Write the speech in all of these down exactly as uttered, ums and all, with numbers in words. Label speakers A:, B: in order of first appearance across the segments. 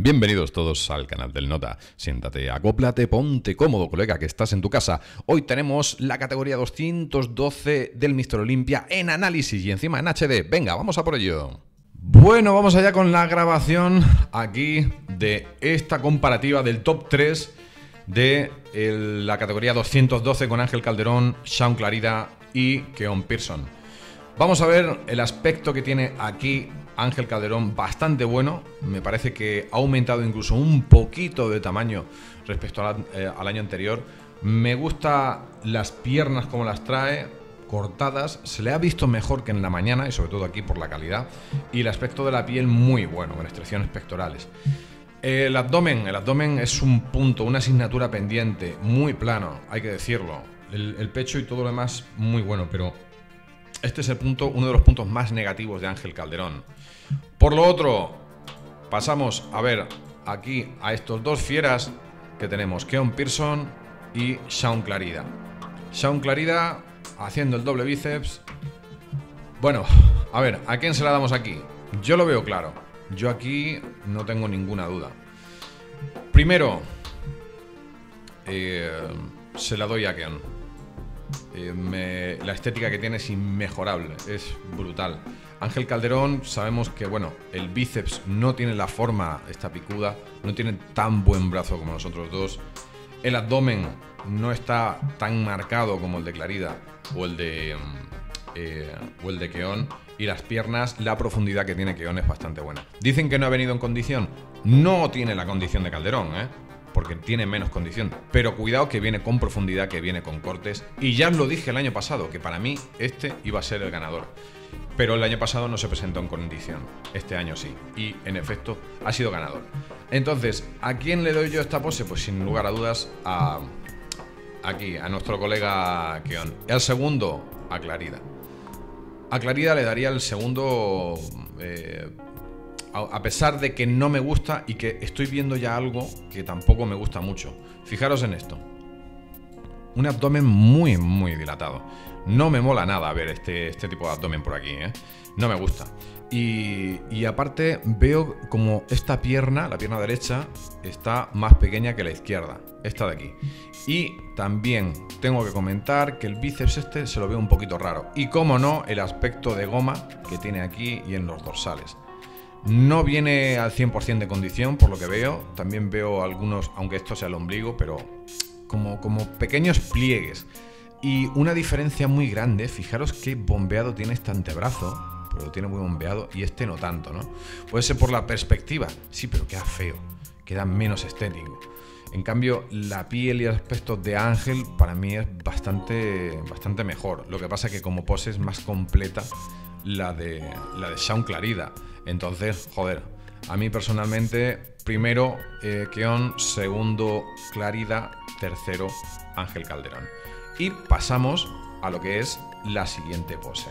A: Bienvenidos todos al canal del Nota. Siéntate, acóplate, ponte cómodo, colega, que estás en tu casa. Hoy tenemos la categoría doscientos doce del míster Olympia en análisis y encima en H D. Venga, vamos a por ello. Bueno, vamos allá con la grabación aquí de esta comparativa del top tres de el, la categoría doscientos doce con Ángel Calderón, Shaun Clarida y Keon Pearson. Vamos a ver el aspecto que tiene aquí Ángel Calderón, bastante bueno. Me parece que ha aumentado incluso un poquito de tamaño respecto a la, eh, al año anterior. Me gusta las piernas como las trae, cortadas. Se le ha visto mejor que en la mañana y sobre todo aquí por la calidad. Y el aspecto de la piel muy bueno, con estriaciones pectorales. El abdomen, el abdomen es un punto, una asignatura pendiente, muy plano, hay que decirlo. El, el pecho y todo lo demás muy bueno, pero este es el punto, uno de los puntos más negativos de Ángel Calderón. Por lo otro, pasamos a ver aquí a estos dos fieras que tenemos, Keon Pearson y Shaun Clarida. Shaun Clarida haciendo el doble bíceps. Bueno, a ver, ¿a quién se la damos aquí? Yo lo veo claro. Yo aquí no tengo ninguna duda. Primero, eh, se la doy a Keon. Eh, me, la estética que tiene es inmejorable, es brutal. Ángel Calderón, sabemos que bueno, el bíceps no tiene la forma, esta picuda, no tiene tan buen brazo como los otros dos. El abdomen no está tan marcado como el de Clarida o el de, eh, o el de Keon. Y las piernas, la profundidad que tiene Keon es bastante buena. Dicen que no ha venido en condición. No tiene la condición de Calderón, ¿eh? Porque tiene menos condición. Pero cuidado que viene con profundidad, que viene con cortes. Y ya os lo dije el año pasado, que para mí este iba a ser el ganador. Pero el año pasado no se presentó en condición. Este año sí. Y en efecto ha sido ganador. Entonces, ¿a quién le doy yo esta pose? Pues sin lugar a dudas a... aquí, a nuestro colega Keon. El segundo, a Clarida. A Clarida le daría el segundo... Eh, a pesar de que no me gusta y que estoy viendo ya algo que tampoco me gusta mucho. Fijaros en esto. Un abdomen muy, muy dilatado. No me mola nada ver este, este tipo de abdomen por aquí, ¿eh? No me gusta. Y, y aparte veo como esta pierna, la pierna derecha, está más pequeña que la izquierda. Esta de aquí. Y también tengo que comentar que el bíceps este se lo veo un poquito raro. Y como no, el aspecto de goma que tiene aquí y en los dorsales. No viene al cien por cien de condición, por lo que veo. También veo algunos, aunque esto sea el ombligo, pero como, como pequeños pliegues. Y una diferencia muy grande, fijaros qué bombeado tiene este antebrazo. Pero lo tiene muy bombeado y este no tanto, ¿no? Puede ser por la perspectiva. Sí, pero queda feo, queda menos estético. En cambio, la piel y el aspecto de Ángel para mí es bastante, bastante mejor. Lo que pasa es que como pose es más completa la de, la de Shaun Clarida. Entonces, joder, a mí personalmente, primero eh, Keon, segundo Clarida, tercero Ángel Calderón. Y pasamos a lo que es la siguiente pose.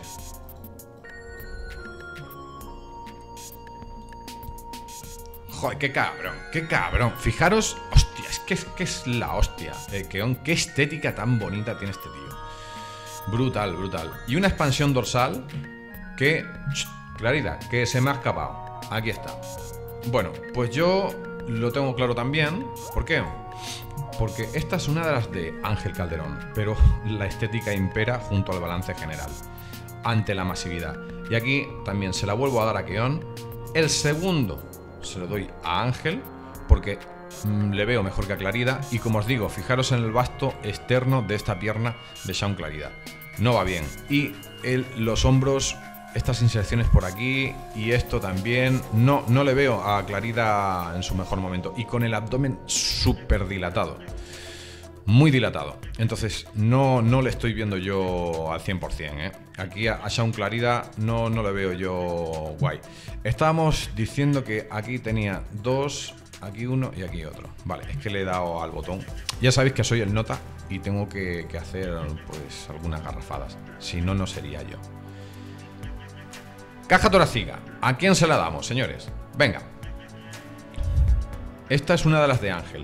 A: Joder, qué cabrón, qué cabrón. Fijaros, hostia, es que es, que es la hostia. Eh, Keon, qué estética tan bonita tiene este tío. Brutal, brutal. Y una expansión dorsal que... Clarida, que se me ha escapado. Aquí está. Bueno, pues yo lo tengo claro también. ¿Por qué? Porque esta es una de las de Ángel Calderón, pero la estética impera junto al balance general, ante la masividad. Y aquí también se la vuelvo a dar a Keon. El segundo se lo doy a Ángel, porque mmm, le veo mejor que a Clarida. Y como os digo, fijaros en el vasto externo de esta pierna de Shaun Clarida. No va bien. Y el, los hombros... Estas inserciones por aquí y esto también. No, no le veo a Clarida en su mejor momento. Y con el abdomen súper dilatado. Muy dilatado. Entonces no, no le estoy viendo yo al cien por cien, ¿eh? Aquí a, a Shaun Clarida no, no le veo yo guay. Estábamos diciendo que aquí tenía dos, aquí uno y aquí otro. Vale, es que le he dado al botón. Ya sabéis que soy el Nota y tengo que, que hacer pues algunas garrafadas. Si no, no sería yo. Caja torácica. ¿A quién se la damos, señores? Venga. Esta es una de las de Ángel.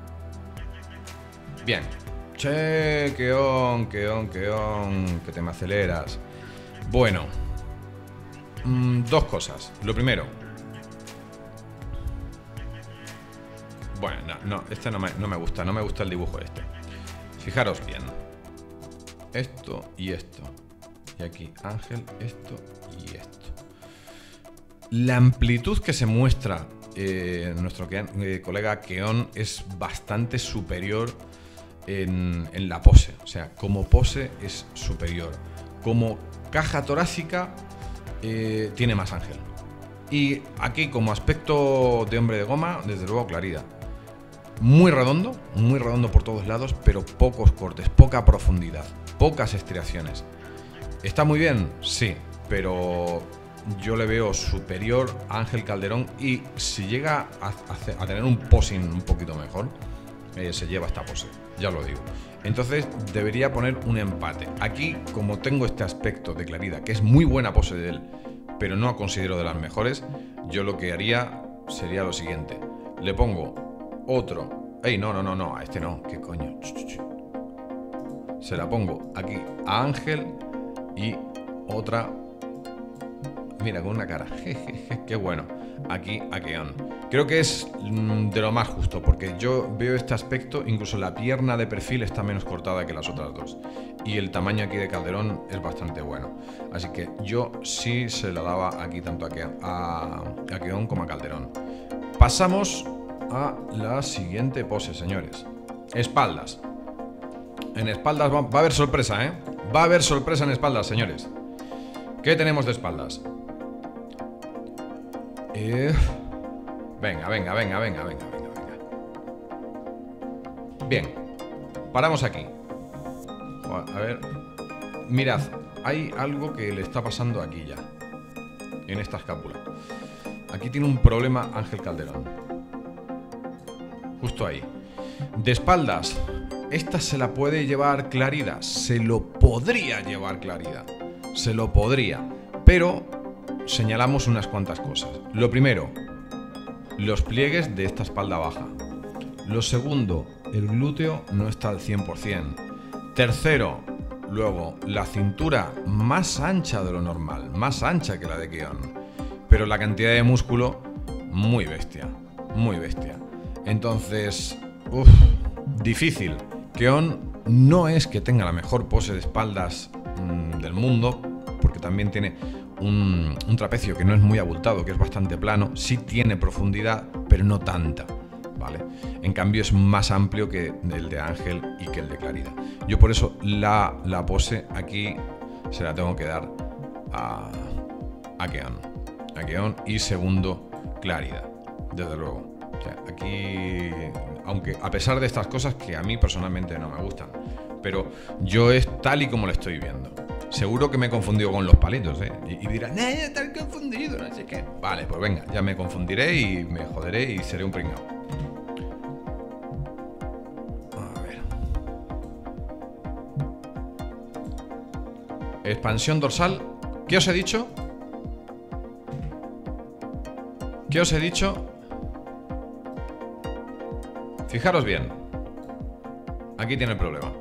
A: Bien. Che, Keon, Keon, Keon, que te me aceleras. Bueno. Mmm, dos cosas. Lo primero. Bueno, no, no este no me, no me gusta, no me gusta el dibujo este. Fijaros bien. Esto y esto. Y aquí Ángel, esto y esto. La amplitud que se muestra eh, nuestro eh, colega Keon es bastante superior en, en la pose. O sea, como pose es superior. Como caja torácica eh, tiene más Ángel. Y aquí como aspecto de hombre de goma, desde luego claridad. Muy redondo, muy redondo por todos lados, pero pocos cortes, poca profundidad, pocas estriaciones. ¿Está muy bien? Sí, pero yo le veo superior a Ángel Calderón y si llega a, a, a tener un posing un poquito mejor, eh, se lleva esta pose, ya lo digo. Entonces debería poner un empate. Aquí, como tengo este aspecto de claridad, que es muy buena pose de él, pero no considero de las mejores, yo lo que haría sería lo siguiente. Le pongo otro. Ey, no, no, no, no, a este no, ¿qué coño? Se la pongo aquí a Ángel y otra. Mira, con una cara. Jejeje, qué bueno. Aquí a Keon. Creo que es de lo más justo, porque yo veo este aspecto, incluso la pierna de perfil está menos cortada que las otras dos. Y el tamaño aquí de Calderón es bastante bueno. Así que yo sí se la daba aquí tanto a Keon, a, a Keon como a Calderón. Pasamos a la siguiente pose, señores. Espaldas. En espaldas va, va a haber sorpresa, ¿eh? Va a haber sorpresa en espaldas, señores. ¿Qué tenemos de espaldas? Eh... Venga, venga, venga, venga, venga, venga, venga. Bien. Paramos aquí. A ver. Mirad, hay algo que le está pasando aquí ya. En esta escápula. Aquí tiene un problema Ángel Calderón. Justo ahí. De espaldas. Esta se la puede llevar Clarida. Se lo podría llevar Clarida. Se lo podría. Pero señalamos unas cuantas cosas. Lo primero, los pliegues de esta espalda baja. Lo segundo, el glúteo no está al cien por cien. Tercero, luego, la cintura más ancha de lo normal. Más ancha que la de Keon. Pero la cantidad de músculo muy bestia. Muy bestia. Entonces, uff, difícil. Keon no es que tenga la mejor pose de espaldas mmm, del mundo, porque también tiene un, un trapecio que no es muy abultado, que es bastante plano. Sí tiene profundidad, pero no tanta, ¿vale? En cambio es más amplio que el de Ángel y que el de Clarida. Yo por eso la, la pose aquí se la tengo que dar a, a Keon. A Keon y segundo, Clarida, desde luego. O sea, aquí, aunque a pesar de estas cosas que a mí personalmente no me gustan, pero yo es tal y como lo estoy viendo. Seguro que me he confundido con los palitos, ¿eh? Y, y dirán, ¡eh, estás confundido! No sé qué. Vale, pues venga, ya me confundiré y me joderé y seré un pringao. A ver. Expansión dorsal. ¿Qué os he dicho? ¿Qué os he dicho? Fijaros bien. Aquí tiene el problema.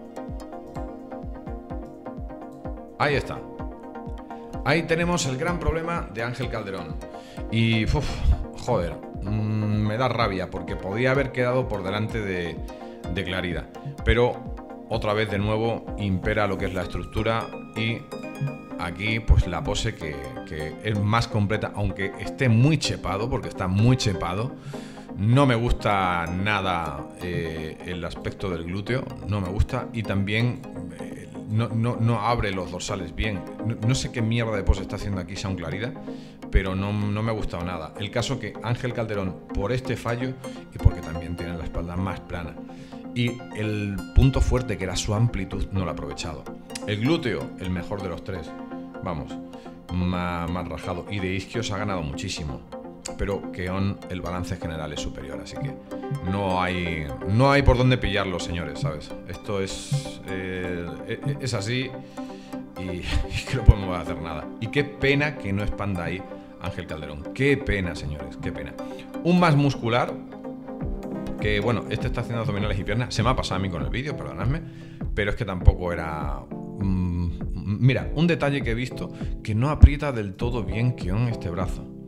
A: Ahí está. Ahí tenemos el gran problema de Ángel Calderón. Y, uf, joder, mmm, me da rabia porque podía haber quedado por delante de, de Clarida. Pero, otra vez de nuevo, impera lo que es la estructura y aquí, pues la pose que, que es más completa, aunque esté muy chepado, porque está muy chepado. No me gusta nada eh, el aspecto del glúteo, no me gusta, y también eh, no, no, no abre los dorsales bien. No, no sé qué mierda de pose está haciendo aquí Sean Clarida, pero no, no me ha gustado nada. El caso que Ángel Calderón, por este fallo y porque también tiene la espalda más plana, y el punto fuerte que era su amplitud, no lo ha aprovechado. El glúteo, el mejor de los tres, vamos, más, más rajado, y de isquios ha ganado muchísimo. Pero Keon, el balance general es superior, así que no hay no hay por dónde pillarlo, señores, ¿sabes? Esto es eh, es así y, y que no podemos hacer nada. Y qué pena que no expanda ahí Ángel Calderón. Qué pena, señores, qué pena. Un más muscular, que bueno, este está haciendo abdominales y piernas. Se me ha pasado a mí con el vídeo, perdonadme, pero es que tampoco era... Mmm, mira, un detalle que he visto, que no aprieta del todo bien Keon este brazo.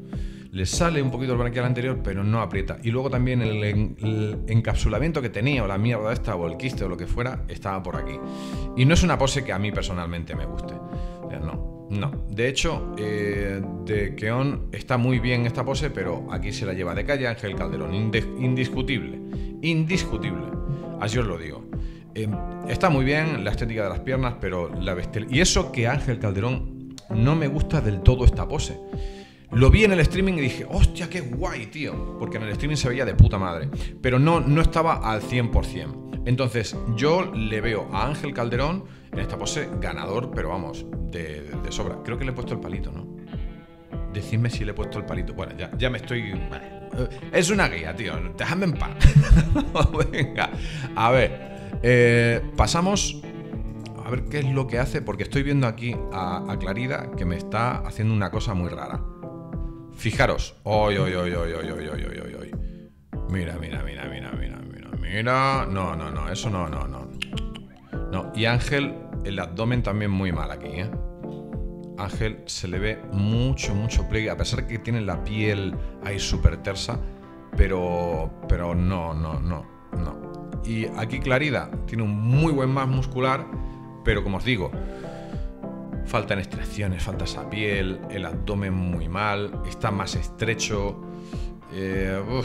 A: Le sale un poquito el branquial anterior, pero no aprieta. Y luego también el, en, el encapsulamiento que tenía, o la mierda esta, o el quiste, o lo que fuera, estaba por aquí. Y no es una pose que a mí personalmente me guste. O sea, no, no. De hecho, eh, de Keon está muy bien esta pose, pero aquí se la lleva de calle Ángel Calderón. Indiscutible. Indiscutible. Así os lo digo. Eh, está muy bien la estética de las piernas, pero la bestial... Y eso que Ángel Calderón no me gusta del todo esta pose. Lo vi en el streaming y dije, hostia, qué guay, tío. Porque en el streaming se veía de puta madre. Pero no, no estaba al cien por cien. Entonces, yo le veo a Ángel Calderón en esta pose ganador, pero vamos, de, de, de sobra. Creo que le he puesto el palito, ¿no? Decidme si le he puesto el palito. Bueno, ya, ya me estoy... Es una guía, tío. Déjame en paz. Venga. A ver. Eh, pasamos... A ver qué es lo que hace, porque estoy viendo aquí a, a Clarida que me está haciendo una cosa muy rara. Fijaros. Oy, oy, oy, oy, oy, oy, oy, oy, oy. Mira, mira, mira, mira, mira, mira, mira. No, no, no, eso no, no, no. No, y Ángel, el abdomen también muy mal aquí, ¿eh? Ángel se le ve mucho, mucho pliegue, a pesar que tiene la piel ahí súper tersa, pero, pero no, no, no, no. Y aquí Clarida tiene un muy buen más muscular, pero como os digo, faltan extracciones, falta esa piel, el abdomen muy mal, está más estrecho. Eh, uf.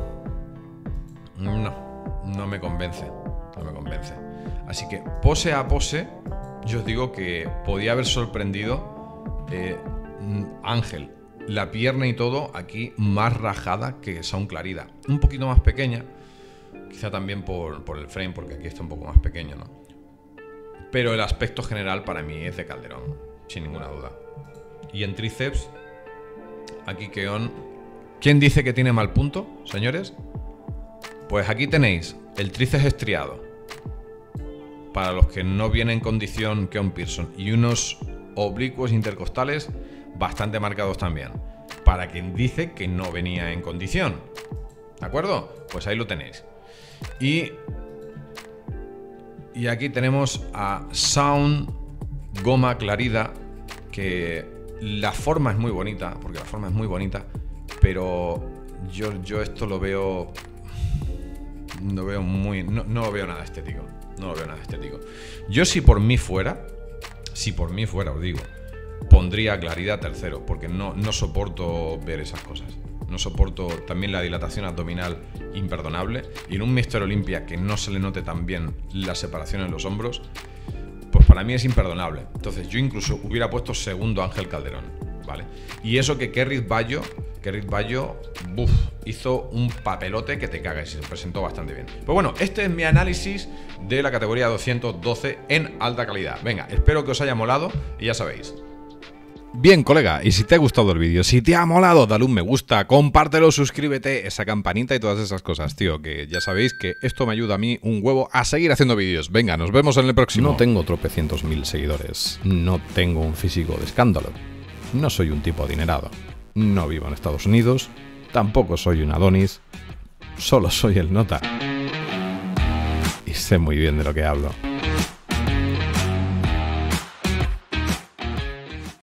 A: No, no me convence, no me convence. Así que pose a pose, yo os digo que podía haber sorprendido eh, Ángel. La pierna y todo aquí más rajada que Sound Clarida. Un poquito más pequeña, quizá también por, por el frame, porque aquí está un poco más pequeño, ¿no? Pero el aspecto general para mí es de Calderón, sin ninguna duda. Y en tríceps, aquí Keon... ¿Quién dice que tiene mal punto, señores? Pues aquí tenéis el tríceps estriado, para los que no vienen en condición Keon Pearson, y unos oblicuos intercostales bastante marcados también, para quien dice que no venía en condición. ¿De acuerdo? Pues ahí lo tenéis. Y... Y aquí tenemos a Sound Goma Clarida, que la forma es muy bonita, porque la forma es muy bonita, pero yo, yo esto lo veo... No veo muy... No, no lo veo nada estético. No lo veo nada estético. Yo si por mí fuera, si por mí fuera, os digo, pondría Clarida tercero, porque no, no soporto ver esas cosas. No soporto también la dilatación abdominal imperdonable. Y en un míster Olympia que no se le note tan bien la separación en los hombros, pues para mí es imperdonable. Entonces yo incluso hubiera puesto segundo Ángel Calderón, ¿vale? Y eso que Kerrit Bayo, Kerrit Bayo, buf, hizo un papelote que te cagas y se presentó bastante bien. Pues bueno, este es mi análisis de la categoría doscientos doce en alta calidad. Venga, espero que os haya molado y ya sabéis. Bien, colega, y si te ha gustado el vídeo, si te ha molado, dale un me gusta, compártelo, suscríbete, esa campanita y todas esas cosas, tío, que ya sabéis que esto me ayuda a mí un huevo a seguir haciendo vídeos. Venga, nos vemos en el próximo. No tengo tropecientos mil seguidores, no tengo un físico de escándalo, no soy un tipo adinerado, no vivo en Estados Unidos, tampoco soy un Adonis, solo soy el Nota. Y sé muy bien de lo que hablo.